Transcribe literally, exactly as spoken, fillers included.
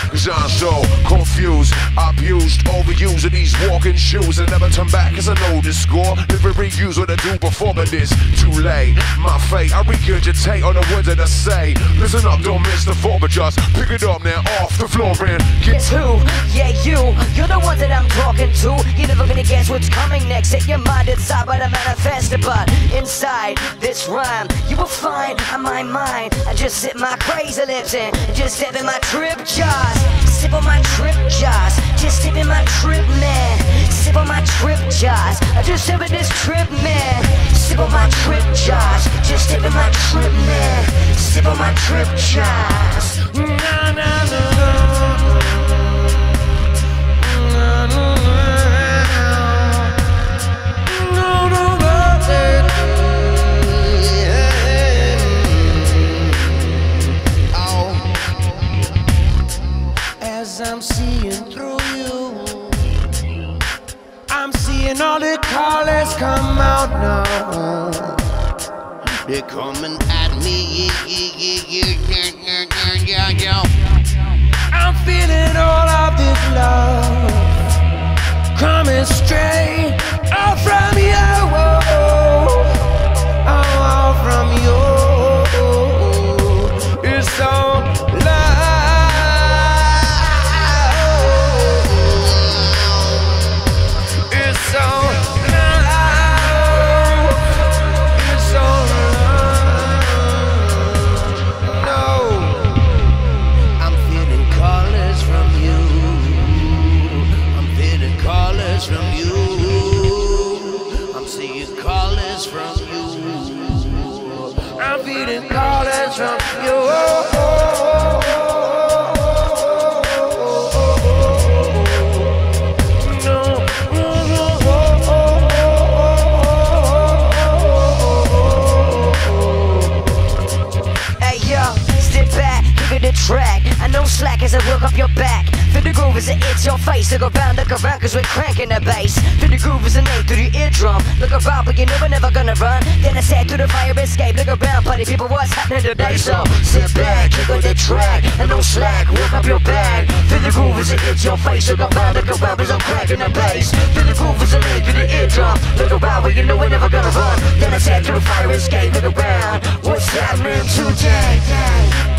Cause I'm so confused, abused, overused in these walking shoes. And never turn back cause I know this score. Never reuse what I do before, but it's too late. My fate, I regurgitate on the words that I say. Listen up, don't miss the fall, but just pick it up now off the floor and get Guess who? Yeah, you. You're the one that I'm talking to. You're never gonna guess what's coming next. Set your mind inside by the manifested, but inside this rhyme, you will find on my mind. I just sit my crazy lips in, just dip in my trip jars. Sip on my trip jars, just dip in my trip, man. Sip on my trip jars, I just dip in this trip, man. Sip on my trip jars, just dip in my trip, man. Sip on my trip jars. Na na na na. I'm seeing through you. I'm seeing all the colors come out now. They're coming at me. I'm feeling all of this love coming straight out from you. Oh, from you. It's so love. From you, I'm seeing callers from you. I'm feeling callers from you. Hey yo, step back, give it a track. I know slack as I work up your back. Feel the groove as it hits your face. Look around, look around, cause we're cranking the bass. Feel the groove as a name through the eardrum. Look around, but you know we're never gonna run. Then I said through the fire escape. Look around, party people, what's happening today? So sit back, kick on the track, and no slack, work up your bag. Feel the groove as it hits your face. Look around, look around, as I'm cranking the bass. Feel the groove as a name through the eardrum. Look around, but you know we're never gonna run. Then I said through the fire escape. Look around, what's happening today?